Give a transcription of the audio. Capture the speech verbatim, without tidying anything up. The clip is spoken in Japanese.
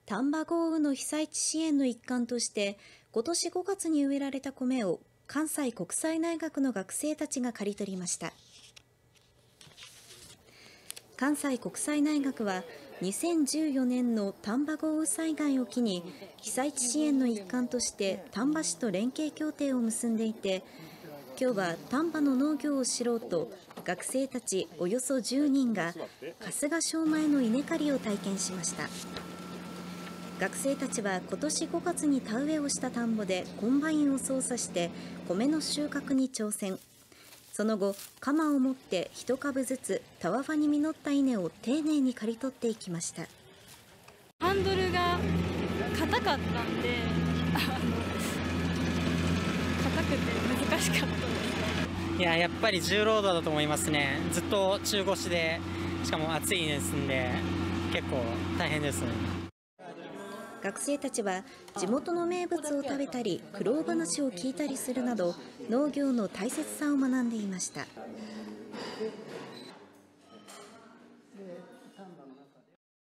丹波豪雨の被災地支援の一環として今年ごがつに植えられた米を関西国際大学の学生たちが刈り取りました。関西国際大学はにせんじゅうよねんの丹波豪雨災害を機に被災地支援の一環として丹波市と連携協定を結んでいて、今日は丹波の農業を知ろうと学生たちおよそじゅうにんが春日庄前の稲刈りを体験しました。学生たちは今年ごがつに田植えをした田んぼでコンバインを操作して米の収穫に挑戦。その後、鎌を持って一株ずつたわわに実った稲を丁寧に刈り取っていきました。 ハンドルが硬かったんで、硬くて難しかったです。 いや、やっぱり重労働だと思いますね。ずっと中腰で、しかも暑いですんで、結構大変ですね。 学生たちは地元の名物を食べたり苦労話を聞いたりするなど農業の大切さを学んでいました。